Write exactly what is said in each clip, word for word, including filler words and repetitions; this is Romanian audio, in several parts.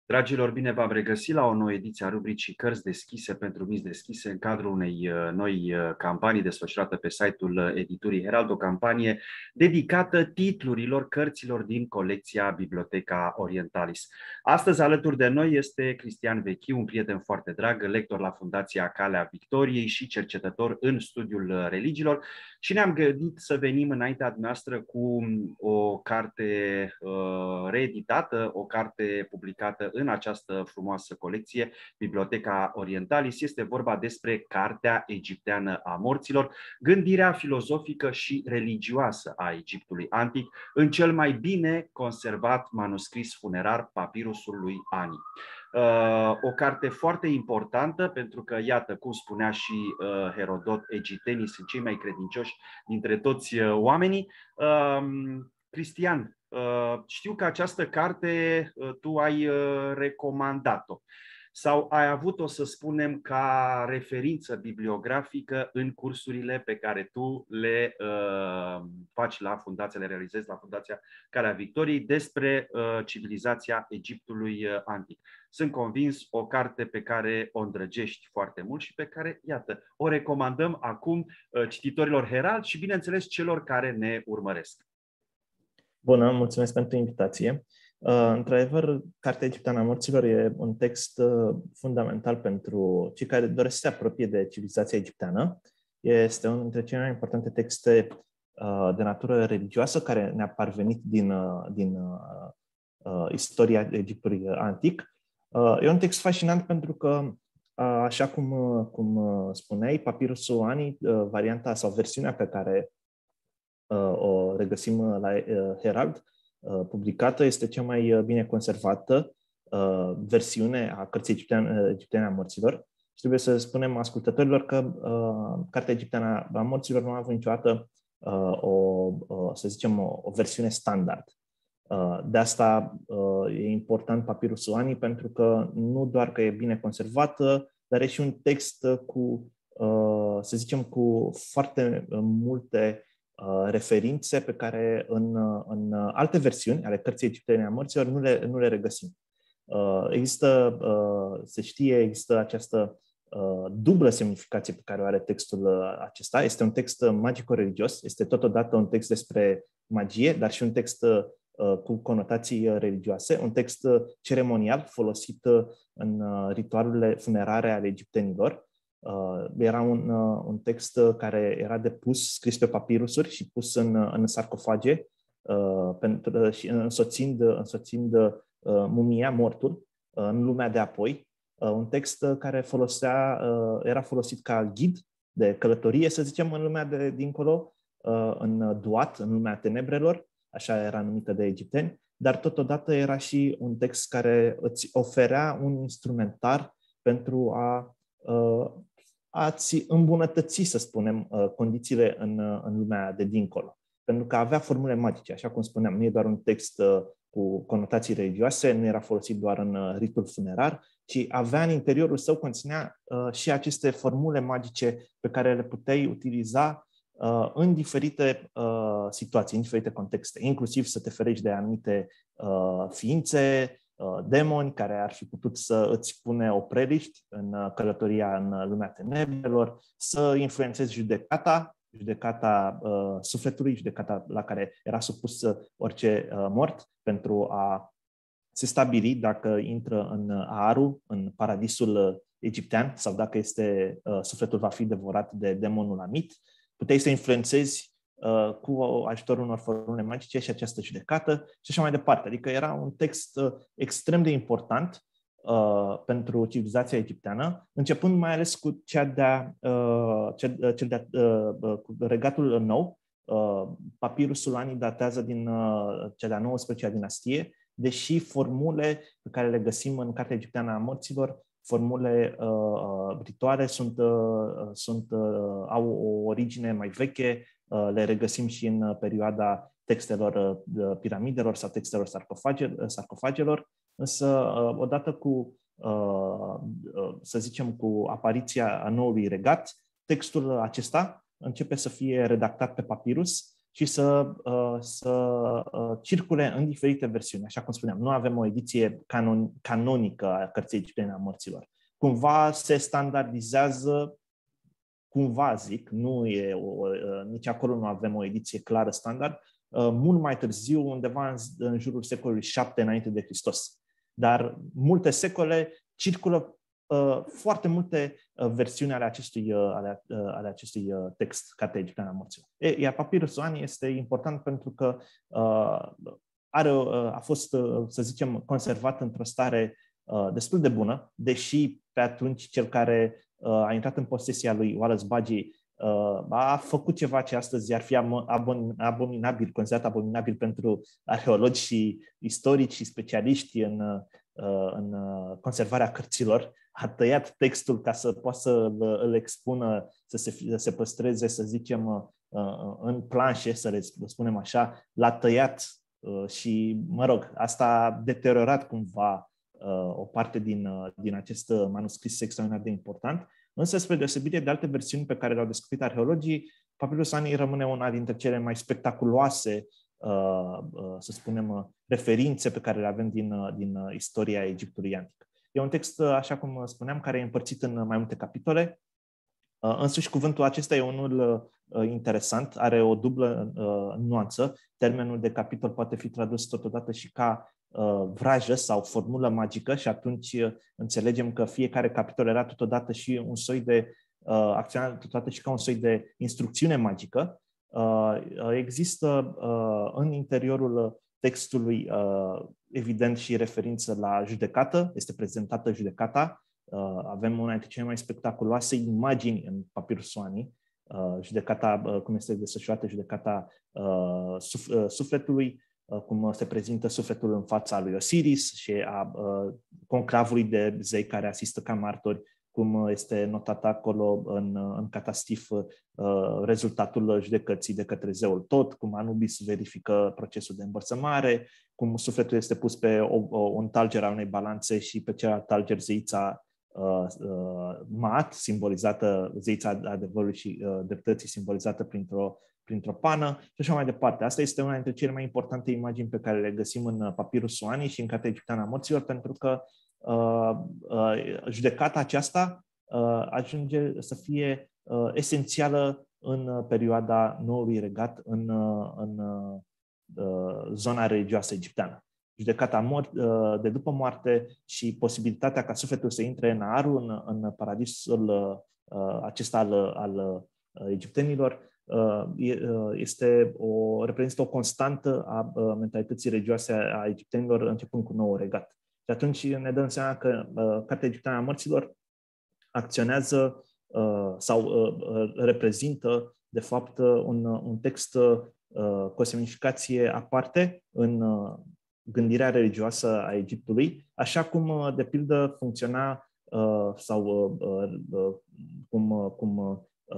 Dragilor, bine v-am regăsit la o nouă ediție a rubricii Cărți deschise pentru minți deschise în cadrul unei noi campanii desfășurate pe site-ul editurii Herald, o campanie dedicată titlurilor cărților din colecția Biblioteca Orientalis. Astăzi alături de noi este Cristian Vechiu, un prieten foarte drag, lector la Fundația Calea Victoriei și cercetător în studiul religiilor, și ne-am gândit să venim înaintea noastră cu o carte uh, reeditată, o carte publicată în această frumoasă colecție, Biblioteca Orientalis. Este vorba despre Cartea Egipteană a Morților, gândirea filozofică și religioasă a Egiptului antic în cel mai bine conservat manuscris funerar, Papirusul lui Ani. O carte foarte importantă pentru că, iată, cum spunea și Herodot, egiptenii sunt cei mai credincioși dintre toți oamenii. Cristian, știu că această carte tu ai recomandat-o sau ai avut-o, să spunem, ca referință bibliografică în cursurile pe care tu le uh, faci la Fundația, le realizezi la Fundația Calea Victoriei despre uh, civilizația Egiptului uh, antic. Sunt convins, o carte pe care o îndrăgești foarte mult și pe care, iată, o recomandăm acum uh, cititorilor Herald și, bineînțeles, celor care ne urmăresc. Bună, mulțumesc pentru invitație. Uh, într-adevăr, Cartea Egipteană a Morților e un text uh, fundamental pentru cei care doresc să se apropie de civilizația egipteană. Este unul dintre cele mai importante texte uh, de natură religioasă care ne-a parvenit din, uh, din uh, uh, istoria Egiptului antic. Uh, e un text fascinant pentru că, uh, așa cum, uh, cum uh, spuneai, Papirusul Ani, uh, varianta sau versiunea pe care uh, o regăsim la uh, Herald, publicată, este cea mai bine conservată uh, versiune a Cărții Egipteane, Egipteane a Morților. Și trebuie să spunem ascultătorilor că uh, Cartea Egipteană a Morților nu a avut niciodată uh, o, uh, să zicem, o, o versiune standard. Uh, de asta uh, e important Papirusul Ani, pentru că nu doar că e bine conservată, dar e și un text cu, uh, să zicem, cu foarte multe referințe pe care în, în alte versiuni ale Cărții Egipteane a Morților nu le, nu le regăsim. Există, se știe, există această dublă semnificație pe care o are textul acesta. Este un text magico-religios, este totodată un text despre magie, dar și un text cu conotații religioase, un text ceremonial folosit în ritualurile funerare ale egiptenilor. Uh, era un, uh, un text care era depus, scris pe papirusuri și pus în, în sarcofage, uh, pentru, și însoțind, însoțind uh, mumia, mortul, uh, în lumea de apoi. Uh, un text care folosea, uh, era folosit ca ghid de călătorie, să zicem, în lumea de dincolo, uh, în duat, în lumea tenebrelor, așa era numită de egipteni, dar totodată era și un text care îți oferea un instrumentar pentru a uh, a-ți îmbunătăți, să spunem, condițiile în, în lumea de dincolo. Pentru că avea formule magice, așa cum spuneam, nu e doar un text cu conotații religioase, nu era folosit doar în ritul funerar, ci avea în interiorul său, conținea și aceste formule magice pe care le puteai utiliza în diferite situații, în diferite contexte, inclusiv să te ferești de anumite ființe, demoni care ar fi putut să îți pune opreliști în călătoria în lumea tenebrelor, să influențezi judecata, judecata uh, sufletului, judecata la care era supus orice uh, mort, pentru a se stabili dacă intră în Aaru, în paradisul egiptean, sau dacă este, uh, sufletul va fi devorat de demonul Amit. Puteai să influențezi cu ajutorul unor formule magice și această judecată și așa mai departe. Adică era un text extrem de important uh, pentru civilizația egipteană, începând mai ales cu cea de-a, uh, cel, cel de-a, uh, cu Regatul Nou. Uh, Papirusul Ani datează din uh, cea de-a nouăsprezecea dinastie, deși formule pe care le găsim în Cartea Egipteană a Morților, formule uh, rituale, sunt, uh, sunt, uh, au o origine mai veche, le regăsim și în perioada textelor piramidelor sau textelor sarcofagelor, însă odată cu, să zicem, cu apariția a noului regat, textul acesta începe să fie redactat pe papirus și să, să circule în diferite versiuni. Așa cum spuneam, nu avem o ediție canon, canonică a Cărții Egiptene a Morților. Cumva se standardizează, cumva zic, nu e o, nici acolo nu avem o ediție clară standard, mult mai târziu, undeva în, în jurul secolului șapte înainte de Hristos. Dar multe secole circulă uh, foarte multe uh, versiuni ale acestui, uh, ale, uh, ale acestui uh, text, Cartea Egipteană a Morților. E, iar Papirus Ani este important pentru că uh, are, uh, a fost, uh, să zicem, conservat într-o stare uh, destul de bună, deși pe atunci cel care uh, a intrat în posesia lui Wallace Budgie uh, a făcut ceva ce astăzi ar fi abominabil, considerat abominabil pentru arheologi și istorici și specialiști în în conservarea cărților, a tăiat textul ca să poată să îl expună, să se, să se păstreze, să zicem, în planșe, să le spunem așa, l-a tăiat și, mă rog, asta a deteriorat cumva o parte din, din acest manuscris extraordinar de important, însă, spre deosebire de alte versiuni pe care le-au descoperit arheologii, Papirus Ani rămâne una dintre cele mai spectaculoase, să spunem, referințe pe care le avem din, din istoria Egiptului antic. E un text, așa cum spuneam, care e împărțit în mai multe capitole. Însuși, cuvântul acesta e unul interesant, are o dublă nuanță. Termenul de capitol poate fi tradus totodată și ca vrajă sau formulă magică și atunci înțelegem că fiecare capitol era totodată și un soi de acționare, totodată și ca un soi de instrucțiune magică. Există în interiorul textului evident și referință la judecată, este prezentată judecata. Avem una dintre cele mai spectaculoase imagini în Papirus Ani, judecata, cum este desfășurată judecata sufletului, cum se prezintă sufletul în fața lui Osiris și a conclavului de zei care asistă ca martori, cum este notat acolo în, în catastif uh, rezultatul judecății de către zeul Tot, cum Anubis verifică procesul de îmbărsămare, cum sufletul este pus pe o, o, un talger al unei balanțe și pe celălalt talger zeița uh, uh, Maat, simbolizată, zeița adevărului și uh, dreptății, simbolizată printr-o, printr-o pană și așa mai departe. Asta este una dintre cele mai importante imagini pe care le găsim în Papirus Ani și în Cartea Egipteană a Morților, pentru că Uh, uh, judecata aceasta uh, ajunge să fie uh, esențială în uh, perioada Noului Regat în, uh, în uh, zona religioasă egipteană. Judecata mor- uh, de după moarte și posibilitatea ca sufletul să intre în Aru, în, în paradisul uh, acesta al, al uh, egiptenilor, uh, este o, reprezintă o constantă a uh, mentalității religioase a egiptenilor începând cu Noul Regat. Și atunci ne dăm seama că uh, Cartea Egipteană a Morților acționează uh, sau uh, reprezintă, de fapt, un, un text uh, cu o semnificație aparte în uh, gândirea religioasă a Egiptului, așa cum, uh, de pildă, funcționa uh, sau uh, uh, cum, uh, cum uh,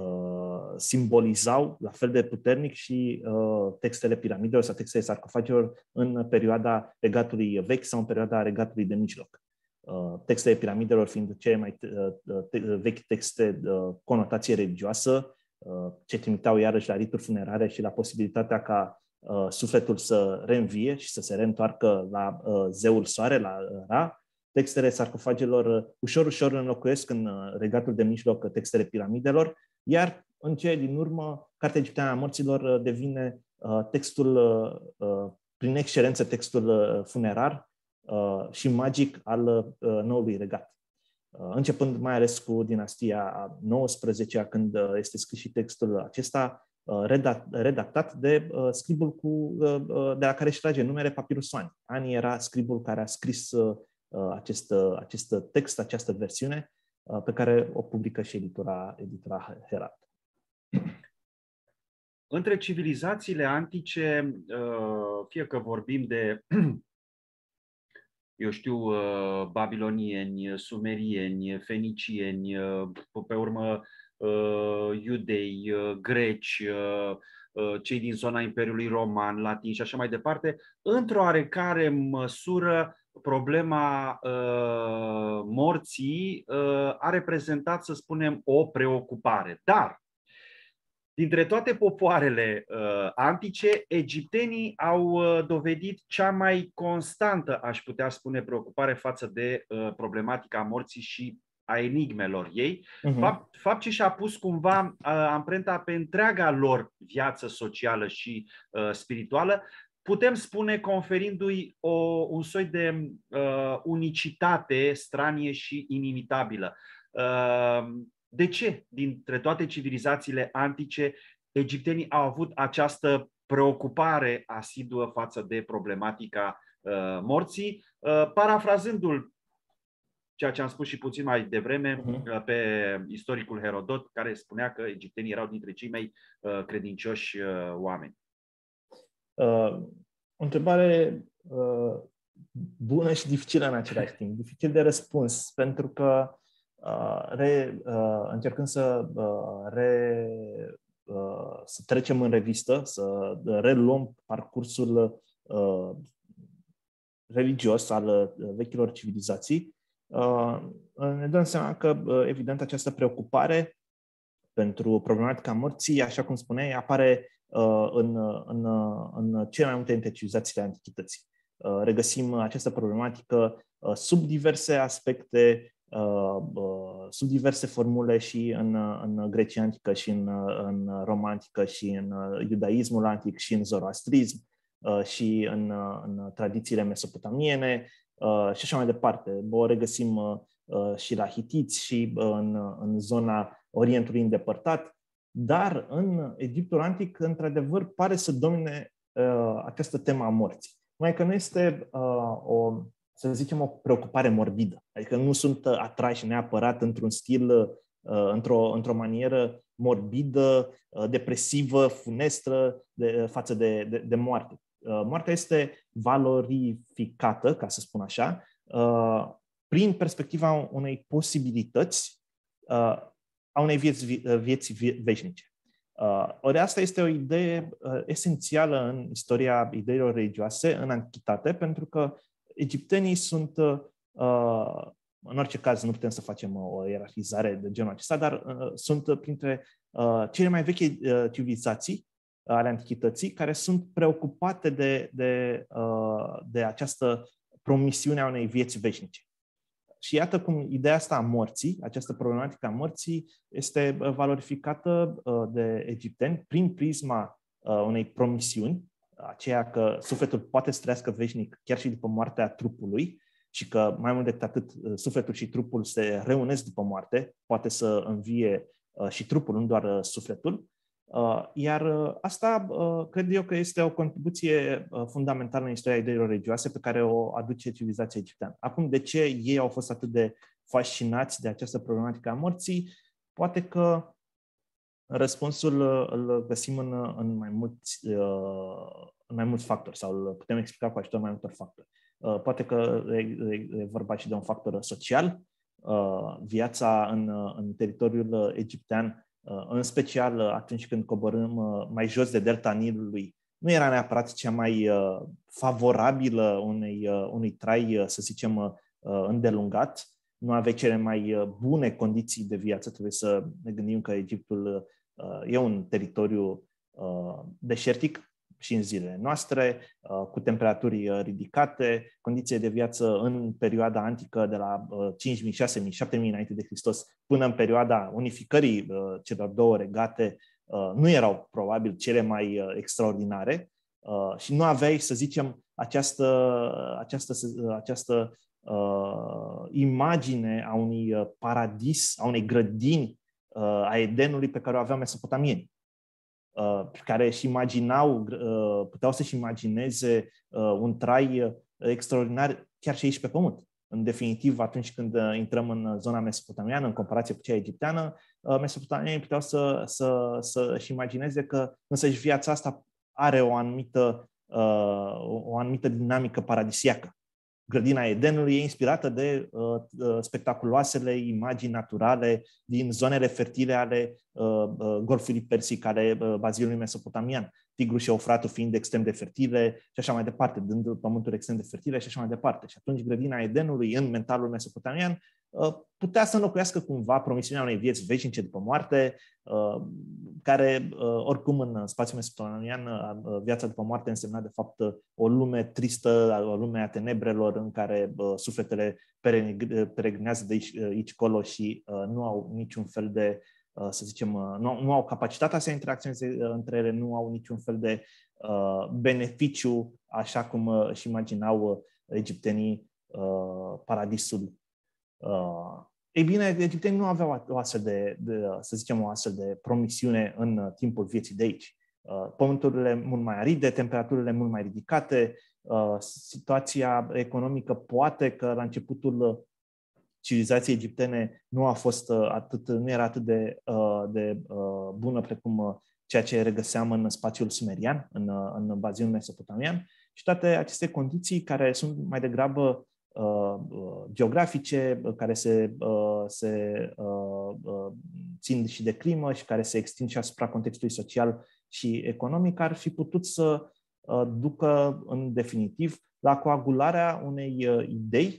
simbolizau la fel de puternic și uh, textele piramidelor sau textele sarcofagelor în perioada Regatului Vechi sau în perioada Regatului de Mijloc. Uh, textele piramidelor fiind cele mai uh, te- vechi texte de uh, conotație religioasă, uh, ce trimiteau iarăși la rituri funerare și la posibilitatea ca uh, sufletul să reînvie și să se reîntoarcă la uh, zeul soare, la uh, Ra. Textele sarcofagelor ușor, ușor înlocuiesc în Regatul de Mijloc textele piramidelor, iar în cele din urmă, Cartea Egipteană a Morților devine textul, prin excelență, textul funerar și magic al Noului Regat. Începând mai ales cu dinastia a nouăsprezecea, când este scris și textul acesta, redactat de scribul cu, de la care își trage numele Papirus Ani. Ani era scribul care a scris acest, acest text, această versiune, pe care o publică și editura, editura Herald. Între civilizațiile antice, fie că vorbim de, eu știu, babilonieni, sumerieni, fenicieni, pe urmă iudei, greci, cei din zona Imperiului Roman, latini și așa mai departe, într-o oarecare măsură, problema uh, morții uh, a reprezentat, să spunem, o preocupare. Dar Dintre toate popoarele uh, antice, egiptenii au uh, dovedit cea mai constantă, aș putea spune, preocupare față de uh, problematica morții și a enigmelor ei. Uh-huh. Fapt, fapt ce și-a pus cumva uh, amprenta pe întreaga lor viață socială și uh, spirituală, putem spune conferindu-i o, un soi de uh, unicitate stranie și inimitabilă. Uh, De ce, dintre toate civilizațiile antice, egiptenii au avut această preocupare asiduă față de problematica uh, morții? Uh, parafrazându-l, ceea ce am spus și puțin mai devreme, uh, pe istoricul Herodot, care spunea că egiptenii erau dintre cei mai uh, credincioși uh, oameni. Uh, o întrebare uh, bună și dificilă în același timp. Dificil de răspuns, pentru că Uh, re, uh, încercând să, uh, re, uh, să trecem în revistă, să reluăm parcursul uh, religios al uh, vechilor civilizații, uh, ne dăm seama că, uh, evident, această preocupare pentru problematica morții, așa cum spuneai, apare uh, în, în, în cele mai multe dintre civilizațiile antichității. Uh, regăsim această problematică uh, sub diverse aspecte, Uh, uh, sub diverse formule și în, în Grecia antică, și în, în Roma antică, și în iudaismul antic, și în zoroastrism, uh, și în, în tradițiile mesopotamiene uh, și așa mai departe. O regăsim uh, și la hitiți și în, în zona Orientului îndepărtat, dar în Egiptul antic, într-adevăr, pare să domine uh, această temă a morții. Mai că nu este uh, o să zicem, o preocupare morbidă. Adică nu sunt atrași neapărat într-un stil, într-o, într-o manieră morbidă, depresivă, funestră de, față de, de, de moarte. Moartea este valorificată, ca să spun așa, prin perspectiva unei posibilități a unei vieți, vieți veșnice. Ori asta este o idee esențială în istoria ideilor religioase, în antichitate, pentru că egiptenii sunt, uh, în orice caz nu putem să facem o ierarhizare de genul acesta, dar uh, sunt printre uh, cele mai vechi uh, civilizații ale antichității care sunt preocupate de, de, uh, de această promisiune a unei vieți veșnice. Și iată cum ideea asta a morții, această problematică a morții, este valorificată uh, de egipteni prin prisma uh, unei promisiuni, aceea că sufletul poate să trăiască veșnic chiar și după moartea trupului și că, mai mult decât atât, sufletul și trupul se reunesc după moarte, poate să învie și trupul, nu doar sufletul. Iar asta cred eu că este o contribuție fundamentală în istoria ideilor religioase pe care o aduce civilizația egipteană. Acum, de ce ei au fost atât de fascinați de această problematică a morții? Poate că răspunsul îl găsim în, în, mai mulți, în mai mulți factori sau îl putem explica cu ajutorul mai multor factori. Poate că e, e vorba și de un factor social. Viața în, în teritoriul egiptean, în special atunci când coborâm mai jos de delta Nilului, nu era neapărat cea mai favorabilă unei, unui trai, să zicem, îndelungat. Nu avea cele mai bune condiții de viață. Trebuie să ne gândim că Egiptul e un teritoriu deșertic și în zilele noastre, cu temperaturi ridicate, condiții de viață în perioada antică de la cinci mii, șase mii, șapte mii înainte de Hristos până în perioada unificării celor două regate nu erau probabil cele mai extraordinare și nu aveai, să zicem, această, această, această uh, imagine a unui paradis, a unei grădini uh, a Edenului pe care o aveau mesopotamieni, uh, care își imaginau, uh, puteau să-și imagineze uh, un trai extraordinar chiar și aici pe pământ. În definitiv, atunci când uh, intrăm în zona mesopotamiană, în comparație cu cea egipteană, uh, mesopotamienii puteau să, să, să-și imagineze că însăși viața asta are o anumită, uh, o anumită dinamică paradisiacă. Grădina Edenului e inspirată de uh, spectaculoasele imagini naturale din zonele fertile ale uh, Golfului Persic, ale uh, bazilului mesopotamian, Tigru și Eufratul fiind extrem de fertile și așa mai departe, dând pământuri extrem de fertile și așa mai departe. Și atunci grădina Edenului în mentalul mesopotamian putea să înlocuiască cumva promisiunea unei vieți veșnice după moarte, care oricum în spațiul mesopotamian viața după moarte însemna de fapt o lume tristă, o lume a tenebrelor în care sufletele peregrinează de aici, aici colo și nu au niciun fel de, să zicem, nu, nu au capacitatea să interacționeze între ele, nu au niciun fel de beneficiu, așa cum își imaginau egiptenii paradisul. Ei bine, egiptenii nu aveau o astfel de, de, să zicem, o astfel de promisiune în timpul vieții de aici. Pământurile mult mai aride, temperaturile mult mai ridicate, situația economică poate că la începutul civilizației egiptene nu a fost atât, nu era atât de, de bună precum ceea ce regăseam în spațiul sumerian, în, în bazinul mesopotamian, și toate aceste condiții care sunt mai degrabă geografice, care se, se țin și de climă și care se extind și asupra contextului social și economic, ar fi putut să ducă în definitiv la coagularea unei idei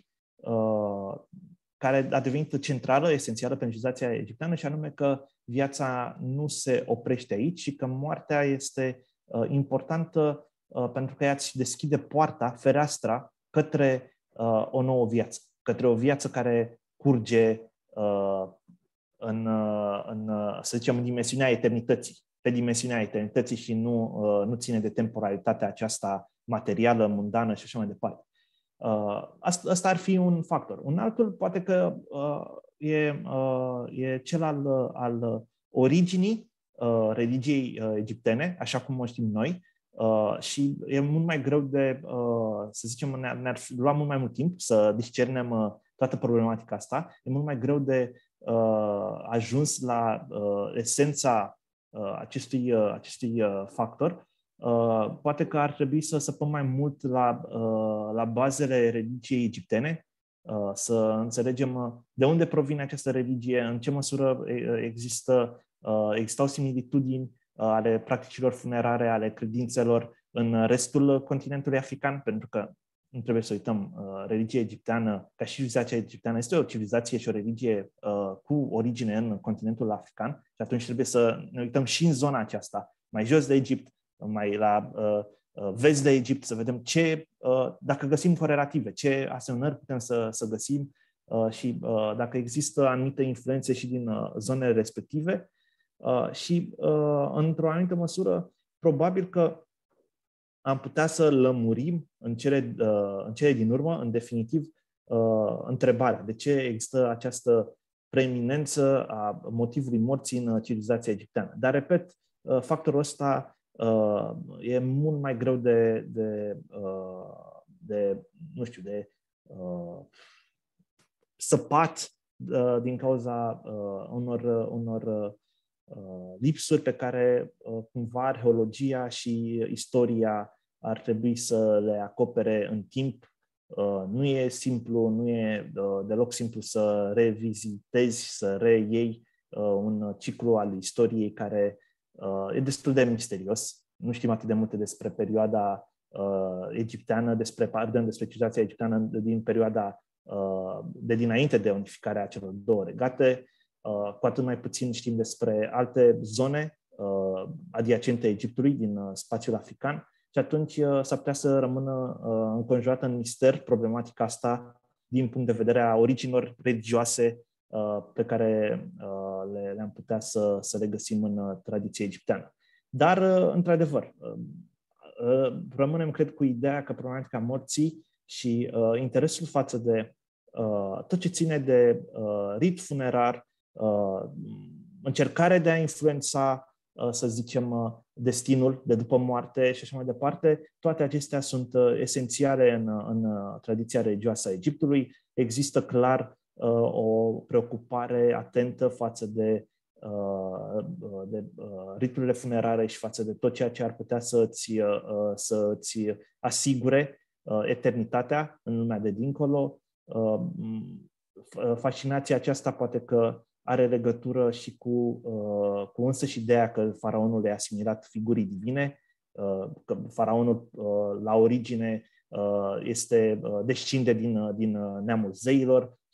care a devenit centrală, esențială pentru civilizația egipteană, și anume că viața nu se oprește aici și că moartea este importantă pentru că ea îți deschide poarta, fereastra, către uh, o nouă viață, către o viață care curge uh, în, uh, în, uh, să zicem, în dimensiunea eternității, pe dimensiunea eternității și nu, uh, nu ține de temporalitatea aceasta materială, mundană și așa mai departe. Uh, asta, asta ar fi un factor. Un altul poate că uh, e, uh, e cel al, al originii uh, religiei uh, egiptene, așa cum o știm noi. Uh, și e mult mai greu de, uh, să zicem, ne-ar, ne-ar lua mult mai mult timp să discernem uh, toată problematica asta. E mult mai greu de uh, ajuns la uh, esența uh, acestui, uh, acestui uh, factor. Uh, poate că ar trebui să săpăm mai mult la, uh, la bazele religiei egiptene, uh, să înțelegem uh, de unde provine această religie, în ce măsură există, uh, existau similitudini ale practicilor funerare, ale credințelor în restul continentului african, pentru că nu trebuie să uităm, religia egipteană, ca și civilizația egipteană, este o civilizație și o religie cu origine în continentul african și atunci trebuie să ne uităm și în zona aceasta, mai jos de Egipt, mai la vest de Egipt, să vedem ce, dacă găsim corelative, ce asemănări putem să, să găsim și dacă există anumite influențe și din zonele respective. Uh, și, uh, într-o anumită măsură, probabil că am putea să lămurim în cele, uh, în cele din urmă, în definitiv, uh, întrebarea de ce există această preeminență a motivului morții în civilizația egipteană. Dar, repet, uh, factorul ăsta uh, e mult mai greu de, de, uh, de nu știu, de uh, săpat uh, din cauza uh, unor, unor uh, lipsuri pe care cumva arheologia și istoria ar trebui să le acopere în timp. Nu e simplu, nu e deloc simplu să revizitezi, să reiei un ciclu al istoriei care e destul de misterios. Nu știm atât de multe despre perioada egipteană, despre, pardon, despre civilizația egipteană din perioada de dinainte de unificarea celor două regate. Uh, cu atât mai puțin știm despre alte zone uh, adiacente Egiptului din uh, spațiul african și atunci uh, s-ar putea să rămână uh, înconjurată în mister problematica asta din punct de vedere a originilor religioase uh, pe care uh, le, le-am putea să, să le găsim în uh, tradiția egipteană. Dar, uh, într-adevăr, uh, uh, rămânem, cred, cu ideea că problematica morții și uh, interesul față de uh, tot ce ține de uh, rit funerar, Uh, încercare de a influența, uh, să zicem, uh, destinul de după moarte și așa mai departe, toate acestea sunt uh, esențiale în, în uh, tradiția religioasă a Egiptului. Există clar uh, o preocupare atentă față de, uh, de uh, riturile funerare și față de tot ceea ce ar putea să-ți, uh, să-ți asigure uh, eternitatea în lumea de dincolo. Uh, fascinația aceasta poate că are legătură și cu, uh, cu însăși ideea că faraonul e asimilat figurii divine, uh, că faraonul uh, la origine uh, este uh, descinde din, uh, din uh, neamul zeilor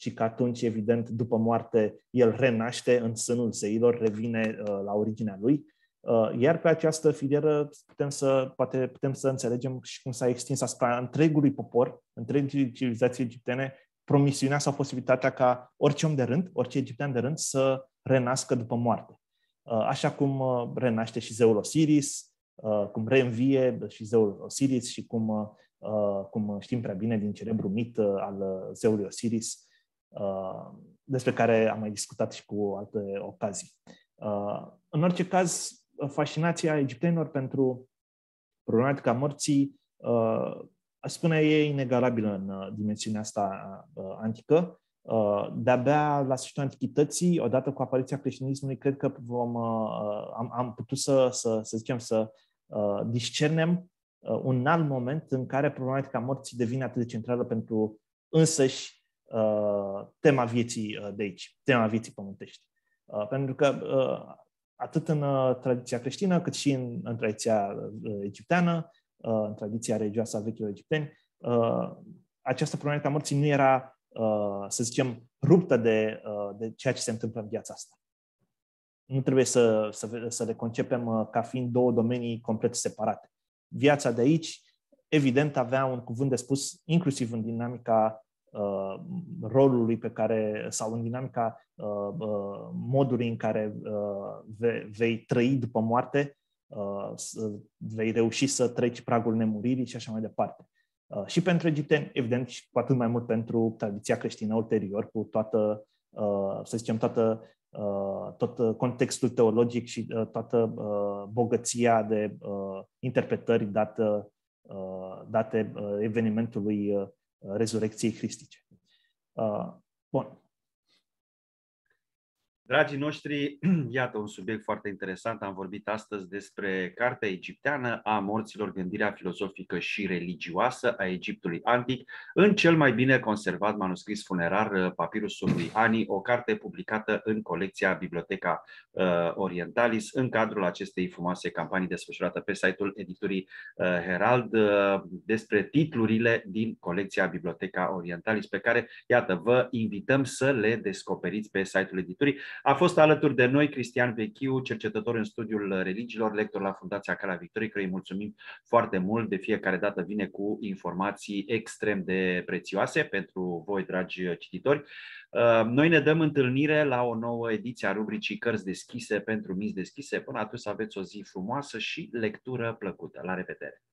și că atunci, evident, după moarte, el renaște în sânul zeilor, revine la originea lui. Iar pe această filieră putem să, poate putem să înțelegem și cum s-a extins asupra întregului popor, întregii civilizații egiptene, promisiunea sau posibilitatea ca orice om de rând, orice egiptean de rând, să renască după moarte. Așa cum renaște și zeul Osiris, cum reînvie și zeul Osiris și cum, cum știm prea bine din cerebru mit al zeului Osiris, despre care am mai discutat și cu alte ocazii. În orice caz, fascinația egiptenilor pentru problematica morții, aș spune, e inegalabilă în dimensiunea asta antică. De-abia la sfârșitul antichității, odată cu apariția creștinismului, cred că vom, am, am putut să, să, să zicem, să discernem un alt moment în care problematica morții devine atât de centrală pentru însăși tema vieții de aici, tema vieții pământești. Pentru că atât în tradiția creștină, cât și în, în tradiția egipteană, în tradiția religioasă a vechilor egipteni, această problemă a morții nu era, să zicem, ruptă de, de ceea ce se întâmplă în viața asta. Nu trebuie să, să, să le concepem ca fiind două domenii complet separate. Viața de aici, evident, avea un cuvânt de spus, inclusiv în dinamica Uh, rolului pe care, sau în dinamica uh, uh, modului în care uh, vei, vei trăi după moarte, uh, vei reuși să treci pragul nemuririi și așa mai departe. Uh, și pentru egipteni, evident, și cu atât mai mult pentru tradiția creștină ulterior, cu toată, uh, să zicem, toată, uh, tot contextul teologic și uh, toată uh, bogăția de uh, interpretări dată, uh, date uh, evenimentului uh, rezurecției hristice. Uh, bun. Dragii noștri, iată un subiect foarte interesant. Am vorbit astăzi despre cartea egipteană a morților, gândirea filozofică și religioasă a Egiptului antic, în cel mai bine conservat manuscris funerar, Papirusul lui Ani, o carte publicată în colecția Biblioteca uh, Orientalis, în cadrul acestei frumoase campanii desfășurate pe site-ul editurii uh, Herald, uh, despre titlurile din colecția Biblioteca Orientalis, pe care, iată, vă invităm să le descoperiți pe site-ul editurii. A fost alături de noi Cristian Vechiu, cercetător în studiul religiilor, lector la Fundația Calea Victoriei, căruia îi mulțumim foarte mult. De fiecare dată vine cu informații extrem de prețioase pentru voi, dragi cititori. Noi ne dăm întâlnire la o nouă ediție a rubricii Cărți deschise pentru minți deschise. Până atunci să aveți o zi frumoasă și lectură plăcută. La revedere!